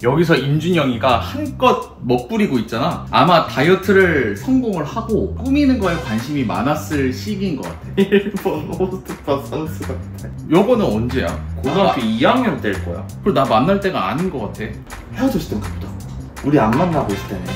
여기서 임준영이가 한껏 멋부리고 있잖아. 아마 다이어트를 성공을 하고 꾸미는 거에 관심이 많았을 시기인 것 같아. 일본 호스트바 선수 같아. 요거는 언제야? 고등학교 2학년 때일 거야. 그리고 나 만날 때가 아닌 것 같아. 헤어졌을 땐가 보다. 우리 안 만나고 있을 때네.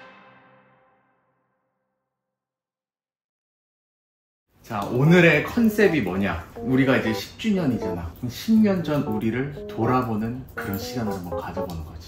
자, 오늘의 컨셉이 뭐냐? 우리가 이제 10주년이잖아. 10년 전 우리를 돌아보는 그런 시간을 한번 가져보는 거지.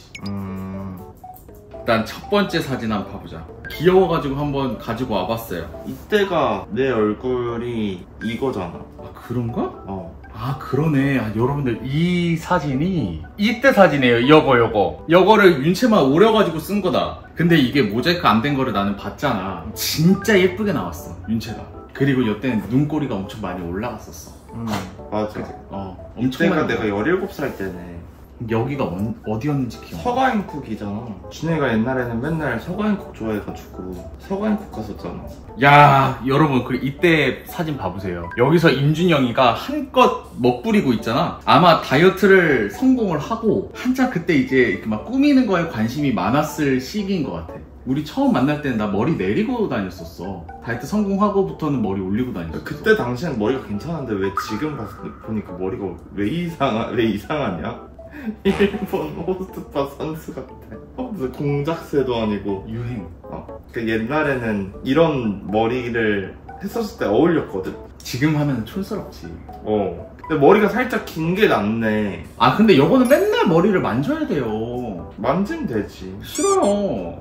일단 첫 번째 사진 한번 봐보자. 귀여워가지고 한번 가지고 와봤어요. 이때가 내 얼굴이 이거잖아. 아, 그런가? 아, 그러네. 여러분들 이 사진이 이때 사진이에요. 요거를 윤채만 오려가지고 쓴 거다. 근데 이게 모자이크 안 된 거를 나는 봤잖아. 진짜 예쁘게 나왔어, 윤채가. 그리고 이때는 눈꼬리가 엄청 많이 올라갔었어. 맞아. 엄청 이때가 많이 내가 17살 때네. 여기가 어디였는지 기억나? 서가인쿡이잖아. 준혜가 옛날에는 맨날 서가인쿡 좋아해가지고 서가인쿡 갔었잖아. 야, 여러분, 이때 사진 봐보세요. 여기서 임준영이가 한껏 멋부리고 있잖아. 아마 다이어트를 성공을 하고 한참 그때 이제 이렇게 막 꾸미는 거에 관심이 많았을 시기인 것 같아. 우리 처음 만날 때는 나 머리 내리고 다녔었어. 다이어트 성공하고부터는 머리 올리고 다녔어. 그때 당시엔 머리가 괜찮은데 왜 지금 보니까 머리가 왜 이상하냐? 일본 호스트바 선수 같아. 무슨 공작새도 아니고. 유행. 그 옛날에는 이런 머리를 했었을 때 어울렸거든? 지금 하면 촌스럽지. 근데 머리가 살짝 긴 게 낫네. 아, 근데 요거는 맨날 머리를 만져야 돼요. 만지면 되지. 싫어요.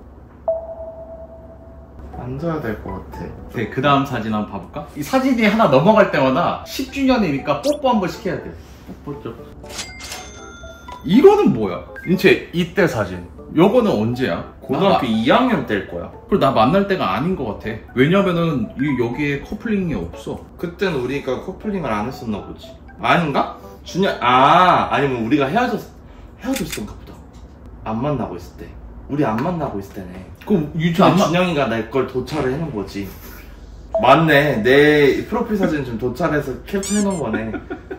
만져야 될 것 같아. 네, 그 다음 사진 한번 봐볼까? 이 사진이 하나 넘어갈 때마다 10주년이니까 뽀뽀 한번 시켜야 돼. 뽀뽀 좀. 이거는 뭐야? 윤채, 이때 사진. 요거는 언제야? 고등학교 2학년 때일 거야. 그리고 나 만날 때가 아닌 것 같아. 왜냐면은 여기에 커플링이 없어. 그땐 우리가 커플링을 안 했었나 보지. 아닌가? 아니면 우리가 헤어졌던가 보다. 안 만나고 있을 때. 우리 안 만나고 있을 때네. 그럼 준영이가 내 걸 도착을 해놓은 거지. 맞네. 내 프로필 사진 좀 도착해서 캡처해놓은 거네.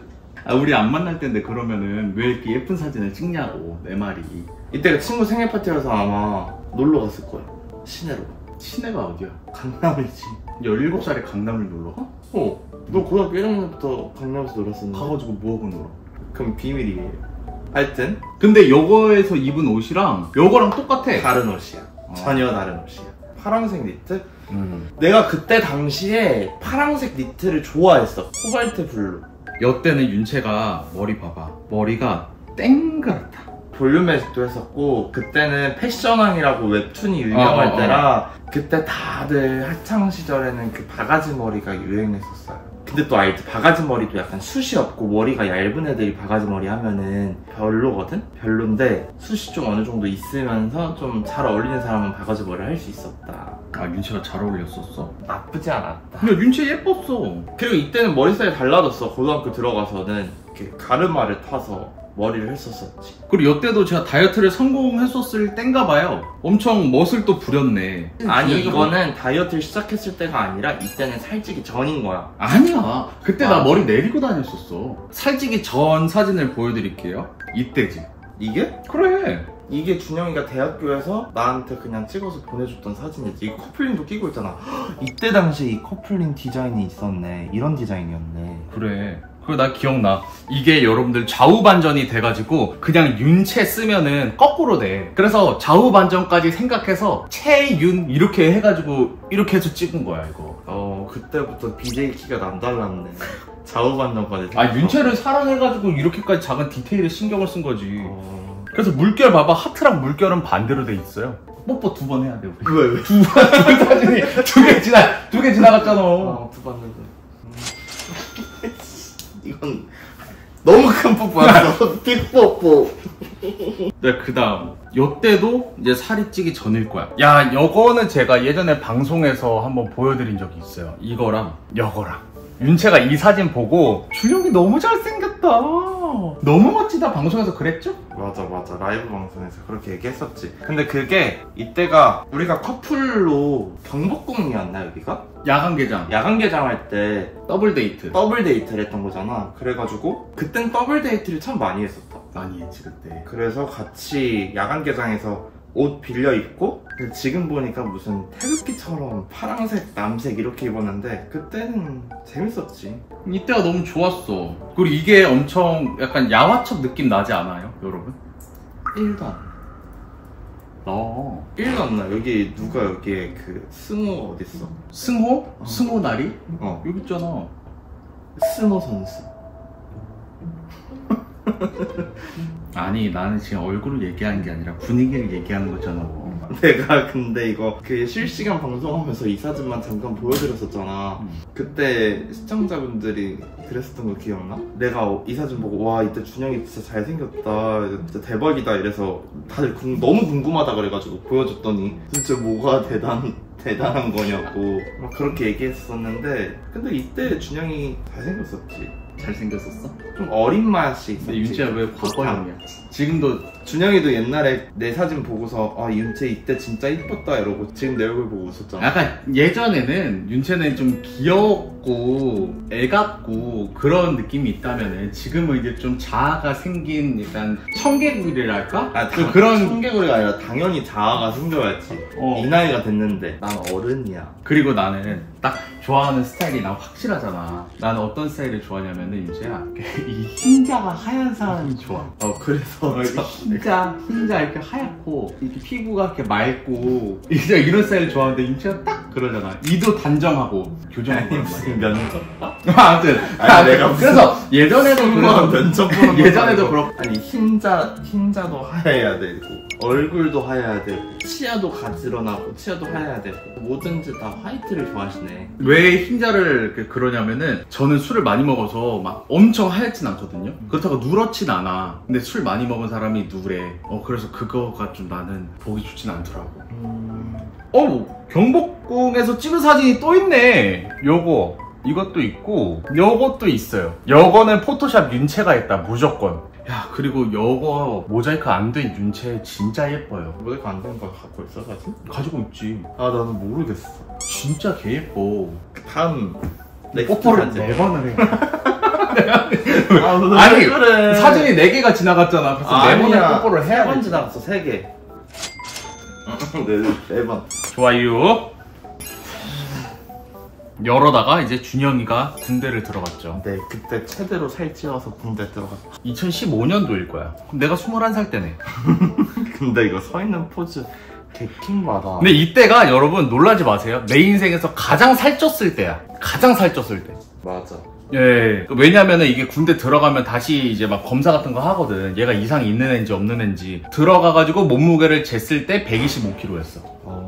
우리 안 만날 때인데 그러면은 왜 이렇게 예쁜 사진을 찍냐고, 내 말이. 이때가 친구 생일 파티라서 아마 놀러 갔을 거야. 시내로. 시내가 어디야? 강남이지. 17살에 강남을 놀러 가? 너 고등학교 1학년부터 강남에서 놀았었는데. 가가지고 뭐하고 놀아? 그럼 비밀이에요. 하여튼 근데 요거에서 입은 옷이랑 요거랑 똑같아. 다른 옷이야. 전혀 다른 옷이야. 파란색 니트? 내가 그때 당시에 파란색 니트를 좋아했어. 코발트 블루. 여때는 윤채가 머리 봐봐. 머리가 땡그랗다. 볼륨매직도 했었고, 그때는 패션왕이라고 웹툰이 유명할 때라 그때 다들 학창 시절에는 그 바가지 머리가 유행했었어요. 근데 또 알지? 바가지 머리도 약간 숱이 없고 머리가 얇은 애들이 바가지 머리 하면은 별로거든? 별론데 숱이 좀 어느 정도 있으면서 좀 잘 어울리는 사람은 바가지 머리를 할 수 있었다. 윤채가 잘 어울렸었어? 나쁘지 않았다. 근데 윤채 예뻤어. 그리고 이때는 머리 스타일이 달라졌어. 고등학교 들어가서는 이렇게 가르마를 타서 머리를 했었었지. 그리고 이때도 제가 다이어트를 성공했었을 땐가 봐요. 엄청 멋을 또 부렸네. 아니, 이거는 다이어트를 시작했을 때가 아니라 이때는 살찌기 전인 거야. 아니야, 그때 나 머리 내리고 다녔었어. 살찌기 전 사진을 보여드릴게요. 이때지. 이게? 그래. 이게 준영이가 대학교에서 나한테 그냥 찍어서 보내줬던 사진이지. 이 커플링도 끼고 있잖아. 이때 당시에 이 커플링 디자인이 있었네. 이런 디자인이었네. 그래. 그리고 나 기억나. 이게 여러분들 좌우반전이 돼가지고 그냥 윤채 쓰면은 거꾸로 돼. 그래서 좌우반전까지 생각해서 채윤 이렇게 해가지고 이렇게 해서 찍은 거야, 이거. 그때부터 BJ 키가 남달랐네. 좌우반전까지. 윤채를 사랑해가지고 이렇게까지 작은 디테일에 신경을 쓴 거지. 그래서 물결 봐봐. 하트랑 물결은 반대로 돼 있어요. 뽀뽀 2번 해야 돼, 우리. 왜? 두 사진이 두 개 지나갔잖아. 두 봤는데. 이건 너무 큰 뽀뽀였어. 빅뽀뽀. 네, 그 다음 요때도 이제 살이 찌기 전일 거야. 야, 요거는 제가 예전에 방송에서 한번 보여드린 적이 있어요. 이거랑 요거랑 윤채가 이 사진 보고 준영이 너무 잘생겼다, 너무 멋지다 방송에서 그랬죠? 맞아. 라이브 방송에서 그렇게 얘기했었지. 근데 그게 이때가 우리가 커플로 경복궁이었나, 여기가? 야간 개장할 때 더블 데이트를 했던 거잖아. 그래가지고 그땐 더블 데이트를 참 많이 했었다. 많이 했지 그때. 그래서 같이 야간 개장에서 옷 빌려 입고, 근데 지금 보니까 무슨 태극기처럼 파란색, 남색 이렇게 입었는데 그때는 재밌었지. 이때가 너무 좋았어. 그리고 이게 엄청 약간 야화첩 느낌 나지 않아요, 여러분? 1도 안 나. 1도 안 나. 여기 누가 여기에 그 승호 어딨어? 승호? 승호 나리? 어, 여기 있잖아. 승호 선수. 아니 나는 지금 얼굴을 얘기하는 게 아니라 분위기를 얘기하는 거잖아. 내가 근데 이거 그 실시간 방송하면서 이 사진만 잠깐 보여드렸었잖아. 그때 시청자분들이 그랬었던 거 기억나? 내가 이 사진 보고 와 이때 준영이 진짜 잘생겼다, 진짜 대박이다 이래서 다들 너무 궁금하다 그래가지고 보여줬더니 진짜 뭐가 대단한 거냐고 막 그렇게 얘기했었는데, 근데 이때 준영이 잘생겼었지. 잘생겼었어? 좀 어린 맛이 있었지. 근데 윤채야 왜 과거형이야? 지금도 준영이도 옛날에 내 사진 보고서 아 윤채 이때 진짜 이뻤다 이러고 지금 내 얼굴 보고 웃었잖아. 약간 예전에는 윤채는 좀 귀엽고 애같고 그런 느낌이 있다면은 지금은 이제 좀 자아가 생긴 약간 청개구리랄까? 아, 그런 청개구리가 아니라 당연히 자아가 생겨야지. 이 나이가 됐는데 난 어른이야. 그리고 나는 딱 좋아하는 스타일이 난 확실하잖아. 나는 어떤 스타일을 좋아하냐면은 윤채야 이 흰자가 하얀 사람이 좋아. 그래서 흰자 이렇게 하얗고 이렇게 피부가 이렇게 맑고 이제 이런 스타일을 좋아하는데 윤채가 딱 그러잖아. 이도 단정하고 교정하고 무슨 면접? 아무튼 내가 그래서 예전에도 면접 보는 예전에도 그렇고 아니 흰자도 하얘야 되고 얼굴도 하얘야 되고 치아도 가지런하고 치아도 하얘야 되고 뭐든지 다 화이트를 좋아하시네. 왜 흰자를 그러냐면은 저는 술을 많이 먹어서 막 엄청 하얗진 않거든요. 그렇다고 누렇진 않아. 근데 술 많이 먹은 사람이 누래. 그래서 그거가 좀 나는 보기 좋진 않더라고. 경복궁에서 찍은 사진이 또 있네. 이것도 있고 요것도 있어요. 요거는 포토샵 윤채가 했다 무조건. 야 그리고 요거 모자이크 안 된 윤채 진짜 예뻐요. 모자이크 안 된 거 갖고 있어 사진? 가지고 있지. 아 나는 모르겠어. 진짜 개 예뻐. 다음 뽀뽀를 4번을 해. 아니 그래. 사진이 4개가 지나갔잖아. 그래서 4번을 뽀뽀를 해야 돼. 3번 지나갔어 3개. 4번. 좋아요. 열어다가 이제 준영이가 군대를 들어갔죠. 네, 그때 최대로 살찌워서 군대 들어갔다. 2015년도일 거야. 그럼 내가 21살 때네. 근데 이거 서 있는 포즈 개킹받아. 근데 이때가 여러분 놀라지 마세요. 내 인생에서 가장 살쪘을 때야. 가장 살쪘을 때. 맞아. 예. 왜냐면은 이게 군대 들어가면 다시 이제 막 검사 같은 거 하거든. 얘가 이상이 있는 애인지 없는 애인지. 들어가가지고 몸무게를 쟀을 때 125kg였어.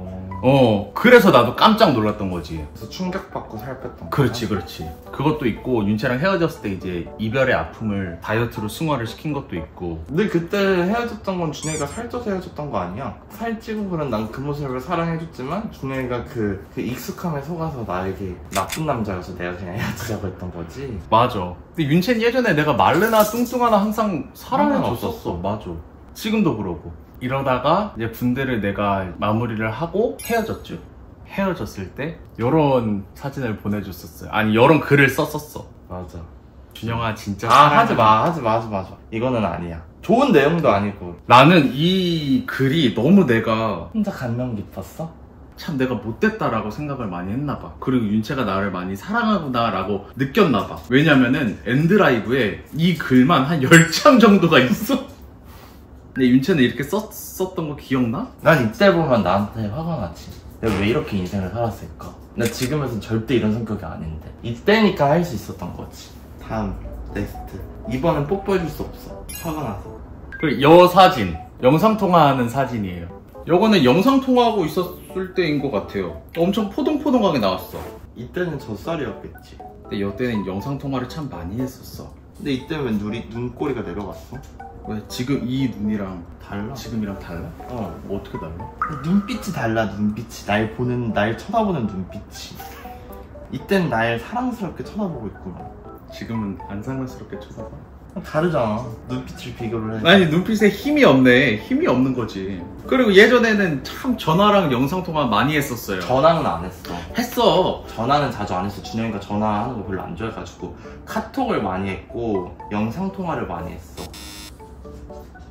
그래서 나도 깜짝 놀랐던 거지. 그래서 충격받고 살 뺐던 그렇지. 그것도 있고 윤채랑 헤어졌을 때 이제 이별의 아픔을 다이어트로 승화를 시킨 것도 있고. 근데 그때 헤어졌던 건 준영이가 살쪄서 헤어졌던 거 아니야? 살찌고 그런 난 그 모습을 사랑해줬지만 준영이가 그 익숙함에 속아서 나에게 나쁜 남자여서 내가 그냥 헤어지자고 했던 거지. 맞아. 근데 윤채는 예전에 내가 마르나 뚱뚱하나 항상 사랑해줬었어. 맞아. 지금도 그러고. 이러다가 이제 군대를 내가 마무리를 하고 헤어졌죠. 헤어졌을 때 요런 사진을 보내줬었어요. 아니 요런 글을 썼었어. 맞아. 준영아 진짜 하지 마. 이거는 아니야. 좋은 내용도 아니고. 나는 이 글이 너무 내가 혼자 감명 깊었어? 참 내가 못됐다라고 생각을 많이 했나봐. 그리고 윤채가 나를 많이 사랑하구나 라고 느꼈나봐. 왜냐면은 엔드라이브에 이 글만 한 10장 정도가 있어. 근데 윤채는 이렇게 썼던 거 기억나? 난 이때 보면 나한테 화가 나지. 내가 왜 이렇게 인생을 살았을까? 나 지금에선 절대 이런 성격이 아닌데 이때니까 할 수 있었던 거지. 다음 넥스트. 이번엔 뽀뽀해줄 수 없어. 화가 나서. 그리고 여 사진 영상통화하는 사진이에요. 요거는 영상통화하고 있었을 때인 것 같아요. 엄청 포동포동하게 나왔어. 이때는 젖살이었겠지. 근데 이때는 영상통화를 참 많이 했었어. 근데 이때 왜 눈꼬리가 내려갔어? 왜 지금 이 눈이랑 달라? 지금이랑 달라? 뭐 어떻게 달라? 눈빛이 달라. 눈빛이 날 쳐다보는 눈빛이. 이땐 날 사랑스럽게 쳐다보고 있구나. 지금은 안 사랑스럽게 쳐다봐. 다르잖아. 눈빛을 비교를 해. 아니 눈빛에 힘이 없네. 힘이 없는 거지. 그리고 예전에는 참 전화랑 영상통화 많이 했었어요. 전화는 안 했어. 했어. 전화는 자주 안 했어. 준영이가 전화하는 거 별로 안 좋아해가지고 카톡을 많이 했고 영상통화를 많이 했어.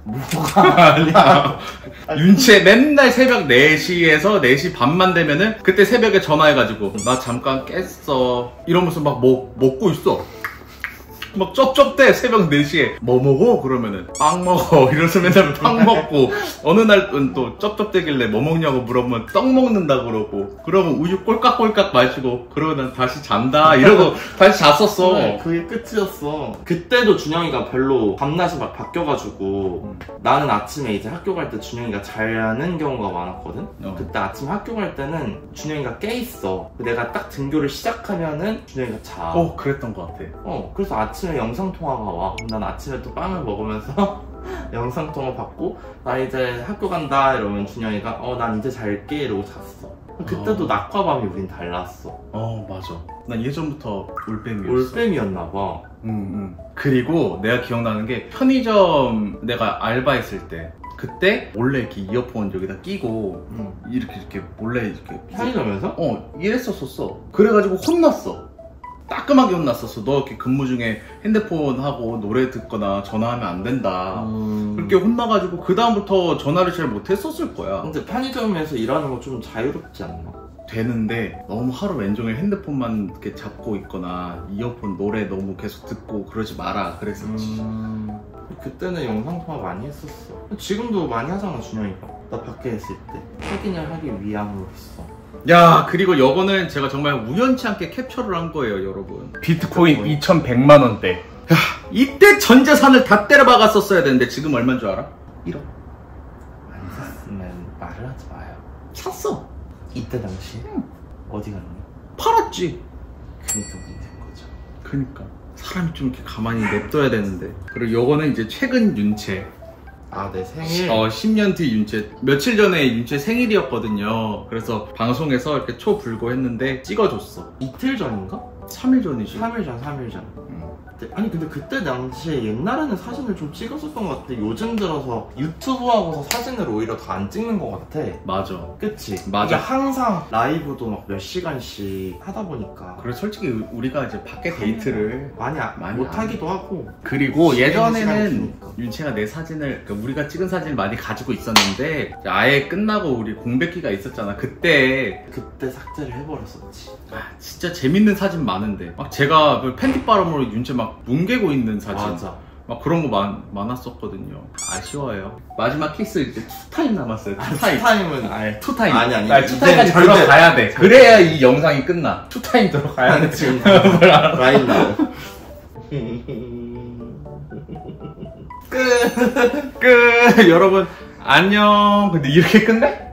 뭐가 아니야. 윤채 맨날 새벽 4시에서 4시 반만 되면은 그때 새벽에 전화해가지고 나 잠깐 깼어 이러면서 막 먹고 있어. 막 쩝쩝대 새벽 4시에 뭐 먹어? 그러면은 빵 먹어 이러면서 맨날 빵 먹고 어느 날은 또 쩝쩝대길래 뭐 먹냐고 물어보면 떡 먹는다 그러고 그러면 우유 꼴깍꼴깍 마시고 그러고 난 다시 잔다 이러고 다시 잤었어. 그래, 그게 끝이었어. 그때도 준영이가 별로 밤낮이 막 바뀌어가지고 나는 아침에 이제 학교 갈 때 준영이가 자는 경우가 많았거든. 그때 아침 학교 갈 때는 준영이가 깨있어. 내가 딱 등교를 시작하면은 준영이가 자. 그랬던 것 같아. 그래서 아침에 영상통화가 와. 그럼 난 아침에 또 빵을 먹으면서 영상통화 받고 나 이제 학교 간다 이러면 준영이가 난 이제 잘게 이러고 잤어. 그때도 낮과 밤이 우린 달랐어. 맞아. 난 예전부터 올빼미였어. 올빼미였나봐. 그리고 내가 기억나는 게 편의점 내가 알바했을 때 그때 몰래 이렇게 이어폰 여기다 끼고 이렇게 몰래 이렇게 편의점에서? 이랬었어. 그래가지고 혼났어. 따끔하게 혼났었어. 너 이렇게 근무 중에 핸드폰 하고 노래 듣거나 전화하면 안 된다. 그렇게 혼나가지고 그 다음부터 전화를 잘 못했었을 거야. 근데 편의점에서 일하는 거 좀 자유롭지 않나? 되는데 너무 하루 왼종일 핸드폰만 이렇게 잡고 있거나 이어폰 노래 너무 계속 듣고 그러지 마라 그랬었지. 그때는 영상통화 많이 했었어. 지금도 많이 하잖아 준영이가. 나 밖에 있을 때 확인을 하기 위함으로 했어. 야, 그리고 요거는 제가 정말 우연치 않게 캡처를 한 거예요, 여러분. 비트코인 2,100만 원대. 야, 이때 전 재산을 다 때려 박았었어야 되는데 지금 얼마인 줄 알아? 1억. 안 샀으면 말을 하지 마요. 샀어. 이때 당시에? 어디 갔니? 팔았지. 그니까 문제인 거죠. 그니까 사람이 좀 이렇게 가만히 냅둬야 되는데. 그리고 요거는 이제 최근 윤채. 내 생일? 10년 뒤 윤채. 며칠 전에 윤채 생일이었거든요. 그래서 방송에서 이렇게 초 불고 했는데 찍어줬어. 이틀 전인가? 3일 전이지. 3일 전. 아니 근데 그때 당시에 옛날에는 사진을 좀 찍었었던 것 같아. 요즘 들어서 유튜브 하고서 사진을 오히려 더 안 찍는 것 같아. 맞아. 그치? 맞아. 이게 항상 라이브도 막 몇 시간씩 하다 보니까. 그래 솔직히 우리가 이제 밖에 데이트를 많이 못하기도 하고. 그리고 예전에는 윤채가 내 사진을, 그러니까 우리가 찍은 사진을 많이 가지고 있었는데 아예 끝나고 우리 공백기가 있었잖아. 그때 삭제를 해버렸었지. 진짜 재밌는 사진 많은데 막 제가 그 팬티바람으로 윤채 막 뭉개고 있는 사진. 맞아. 막 그런 거 많았었거든요. 아쉬워요. 마지막 키스 이제 2타임 남았어요. 2타임. 2타임은 2타임. 아니. 2타임까지 들어가야 돼. 그래야 이 영상이 끝나. 2타임 들어가야 돼. 지금 라인 나오. 끝. 여러분 안녕. 근데 이렇게 끝내?